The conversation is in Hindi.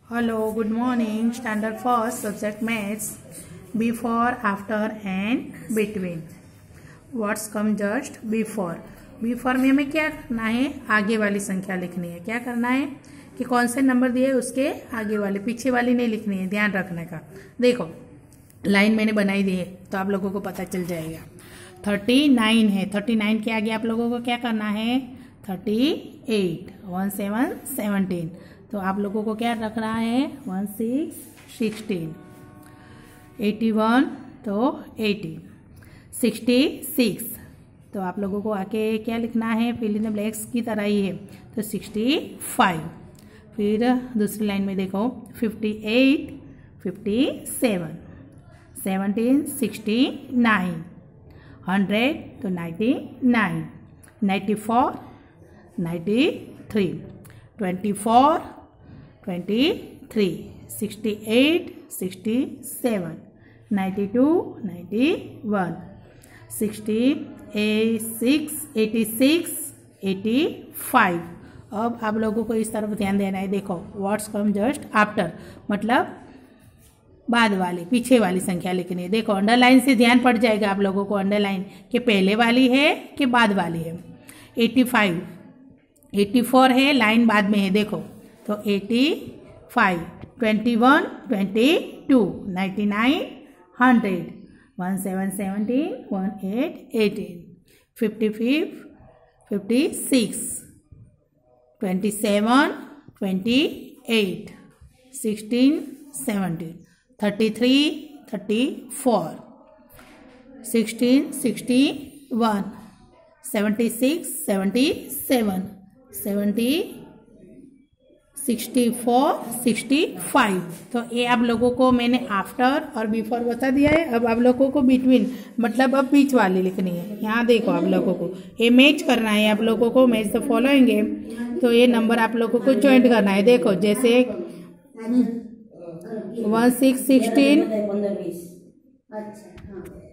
Hello, good morning. Standard first, subject maths. Before, after and between. What's come just before? Before में हमें क्या करना है? आगे वाली संख्या लिखनी है. क्या करना है कि कौन से नंबर दिए उसके आगे वाले, पीछे वाली नहीं लिखनी है. ध्यान रखने का. देखो लाइन मैंने बनाई दी है तो आप लोगों को पता चल जाएगा. 39 है. 39 के आगे आप लोगों को क्या करना है? 38. 1 7 17. तो आप लोगों को क्या रख रहा है? 1 6 16. 81 तो 18. 66 तो आप लोगों को आके क्या लिखना है? फिल इन द ब्लैंक्स की तरह ही है तो 65. फिर दूसरी लाइन में देखो 58 57. 17 69. 100 तो 99. 94 93. 24 23. 68 67. 92 91. 66 86 85. अब आप लोगों को इस तरफ ध्यान देना है. देखो व्हाट्स कम जस्ट आफ्टर मतलब बाद वाली, पीछे वाली संख्या लिखनी है. देखो अंडरलाइन से ध्यान पड़ जाएगा आप लोगों को. अंडरलाइन कि पहले वाली है कि बाद वाली है. 85 84 है, लाइन बाद में है. देखो तो 85 21 22 99 100 17 17 18 18 55 56 27 28 16 17 33 34 16 61 76 77 70 64 65. तो ये आप लोगों को मैंने आफ्टर और बिफोर बता दिया है. अब आप लोगों को बिटवीन मतलब अब बीच वाली लिखनी है. यहाँ देखो आप लोगों को ये मैच करना है. आप लोगों को मैच द फॉलोइंग है तो ये नंबर आप लोगों को ज्वाइंट करना है. देखो जैसे 1 6 16